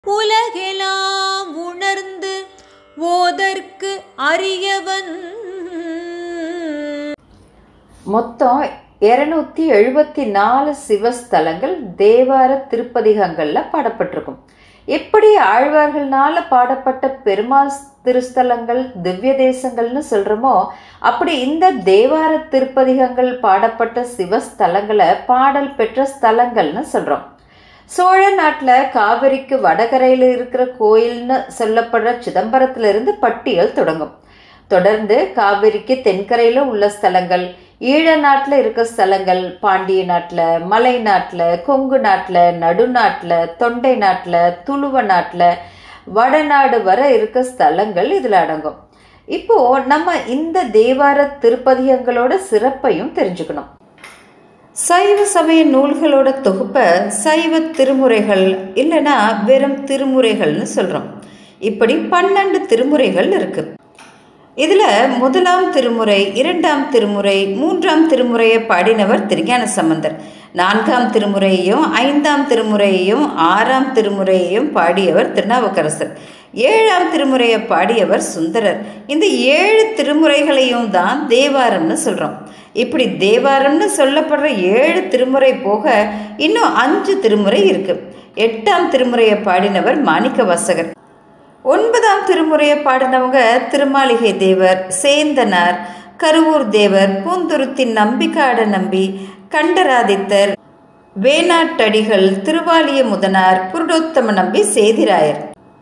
உலகெலாம் உணர்ந்து ஓதற்கு அரியவன். மொத்தம் 274 சிவஸ்தலங்கள் தேவார திருப்பதிகங்கள்ல பாடப்பட்டிருக்கும். எப்படி ஆழ்வார்கள்னால பாடப்பட்ட பெருமாள் திருஸ்தலங்கள் திவ்ய தேசங்கள்னு சொல்றோமோ, அப்படி இந்த தேவார திருப்பதிகங்கள் பாடப்பட்ட சிவஸ்தலங்களை பாடல் பெற்ற ஸ்தலங்கள்னு சொல்றோம். சோழ நாட்டில் காவிரிக்கு வடகரையில் இருக்கிற கோயில்னு சொல்லப்படுற சிதம்பரத்திலிருந்து பட்டியல் தொடங்கும். தொடர்ந்து காவிரிக்கு தென்கரையில் உள்ள ஸ்தலங்கள், ஈழ நாட்டில் இருக்க ஸ்தலங்கள், பாண்டிய நாட்டில், மலை நாட்டில், கொங்கு நாட்டில், நடுநாட்டில், தொண்டை நாட்டில், துளுவ நாட்டில், வடநாடு வர இருக்க ஸ்தலங்கள் இதில் அடங்கும். இப்போ நம்ம இந்த தேவார திருப்பதிகங்களோட சிறப்பையும் தெரிஞ்சுக்கணும். சைவ சமய நூல்களோட தொகுப்பை சைவ திருமுறைகள் இல்லைன்னா வெறும் திருமுறைகள்னு சொல்கிறோம். இப்படி 12 திருமுறைகள் இருக்கு. இதில் 1ஆம் திருமுறை, 2ஆம் திருமுறை, 3ஆம் திருமுறையை பாடினவர் திருஞான சம்பந்தர். 4ஆம் திருமுறையையும் 5ஆம் திருமுறையையும் 6ஆம் திருமுறையையும் பாடியவர் திருநாவுக்கரசர். 7ஆம் திருமுறையை பாடியவர் சுந்தரர். இந்த 7 திருமுறைகளையும் தான் தேவாரம்னு சொல்கிறோம். இப்படி தேவாரம்னு சொல்லப்படுற 7 திருமுறை போக இன்னும் 5 திருமுறை இருக்கு. 8ஆம் திருமுறையை பாடினவர் மாணிக்க வாசகர். 9ஆம் திருமுறையை பாடினவங்க திருமாளிகை தேவர், சேந்தனார், கருவூர் தேவர், பூந்துருத்தி நம்பிக்காட நம்பி, கண்டராதித்தர், வேணாட்டடிகள், திருவாலிய முதனார், புருடோத்தம நம்பி, சேதிராயர்.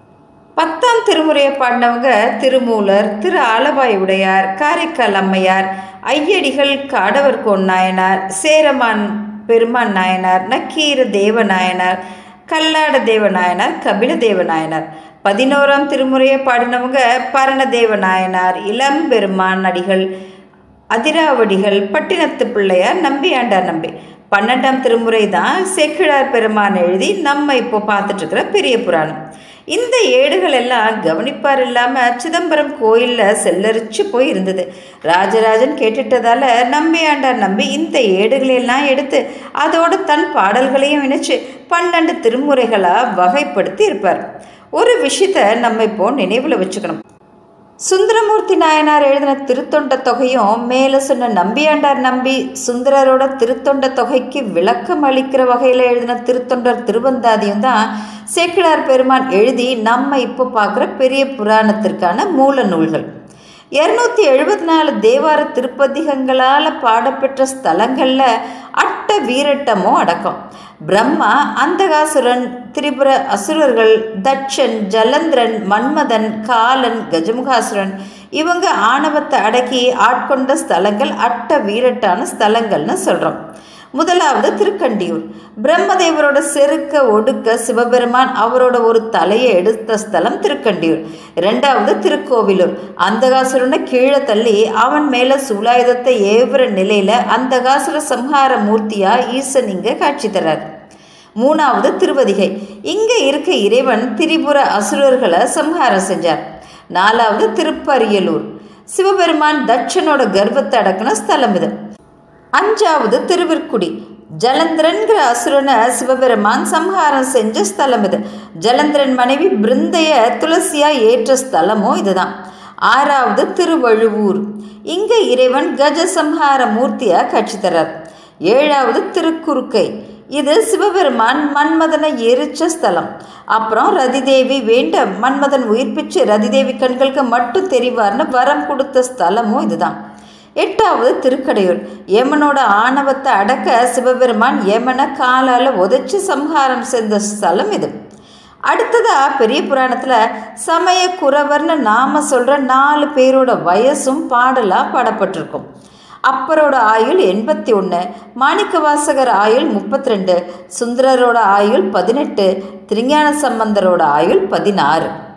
10ஆம் திருமுறையை பாடினவங்க திருமூலர், திரு ஆலவாய் உடையார், காரைக்கால் அம்மையார், ஐயடிகள், காடவர்கோன் நாயனார், சேரமான் பெருமான் நாயனார், நக்கீர தேவ நாயனார், கல்லாட தேவ நாயனார், கபில தேவ நாயனார். 11ஆம் திருமுறையை பாடினவங்க பரணதேவ நாயனார், இளம்பெருமான் அடிகள், அதிராவடிகள், பட்டினத்து பிள்ளையார், நம்பியாண்டார் நம்பி. 12ஆம் திருமுறை தான் சேக்கிழார் பெருமான் எழுதி நம்ம இப்போ பார்த்துட்டு இருக்கிற பெரிய புராணம். இந்த ஏடுகள் எல்லாம் கவனிப்பார் இல்லாமல் சிதம்பரம் கோயிலில் செல்லரிச்சு போய் இருந்தது. ராஜராஜன் கேட்டுட்டதால நம்பியாண்டார் நம்பி இந்த ஏடுகளெல்லாம் எடுத்து அதோடு தன் பாடல்களையும் இணைச்சு 12 திருமுறைகளாக வகைப்படுத்தி இருப்பார். ஒரு விஷயத்தை நம்ம இப்போ நினைவில் வச்சுக்கணும். சுந்தரமூர்த்தி நாயனார் எழுதின திருத்தொண்ட தொகையும் மேலே சொன்ன நம்பியாண்டார் நம்பி சுந்தரரோட திருத்தொண்ட தொகைக்கு விளக்கம் அளிக்கிற வகையில் எழுதின திருத்தொண்டர் திருவந்தாதியும் தான் சேக்கிழார் பெருமான் எழுதி நம்ம இப்போ பார்க்குற பெரிய புராணத்திற்கான மூல நூல்கள். 274 தேவார திருப்பதிகங்களால் பாடப்பெற்ற ஸ்தலங்களில் அட்ட வீரட்டமும் அடக்கம். பிரம்மா, அந்தகாசுரன், திரிபுர அசுரர்கள், தட்சன், ஜலந்திரன், மன்மதன், காலன், கஜமுகாசுரன் இவங்க ஆணவத்தை அடக்கி ஆட்கொண்ட ஸ்தலங்கள் அட்ட வீரட்டான ஸ்தலங்கள்னு சொல்கிறோம். முதலாவது திருக்கண்டியூர். பிரம்மதேவரோட செருக்க ஒடுக்க சிவபெருமான் அவரோட ஒரு தலையை எடுத்த ஸ்தலம் திருக்கண்டியூர். 2வது திருக்கோவிலூர். அந்தகாசுரனை கீழே தள்ளி அவன் மேலே சூலாயுதத்தை ஏவுற நிலையில் அந்தகாசுர சம்ஹார மூர்த்தியா ஈசன் இங்கே காட்சி தர்றார். 3வது திருவதிகை. இங்கே இருக்க இறைவன் திரிபுர அசுரர்களை சம்ஹாரம் செஞ்சார். 4வது திருப்பரியலூர். சிவபெருமான் தட்சனோட கர்வத்தை அடக்கின ஸ்தலம் இது. 5வது திருவிற்குடி. ஜலந்திரன்கிற அசுரனை சிவபெருமான் சம்ஹாரம் செஞ்ச ஸ்தலம் இது. ஜலந்திரன் மனைவி பிருந்தைய துளசியா ஏற்ற ஸ்தலமும் இதுதான். 6வது திருவழுவூர். இங்கே இறைவன் கஜ சம்ஹார மூர்த்தியா காட்சி தர்றார். 7வது திருக்குறுக்கை. இது சிவபெருமான் மன்மதனை எரிச்ச ஸ்தலம். அப்புறம் ரதிதேவி வேண்ட மன்மதன் உயிர்ப்பிச்சு ரதிதேவி கண்களுக்கு மட்டும் தெரிவார்னு வரம் கொடுத்த ஸ்தலமும் இதுதான். 8வது திருக்கடையூர். யமனோட ஆணவத்தை அடக்க சிவபெருமான் யமனை காலால் உதைச்சு சம்ஹாரம் செஞ்ச ஸ்தலம் இது. அடுத்ததா பெரிய புராணத்தில் சமய குறவர்னு நாம சொல்கிற 4 பேரோட வயசும் பாடலாக பாடப்பட்டிருக்கும். அப்பரோட ஆயுள் 81, மாணிக்கவாசகர் ஆயுள் 32, சுந்தரரோட ஆயுள் 18, திருஞான சம்பந்தரோட ஆயுள் 16.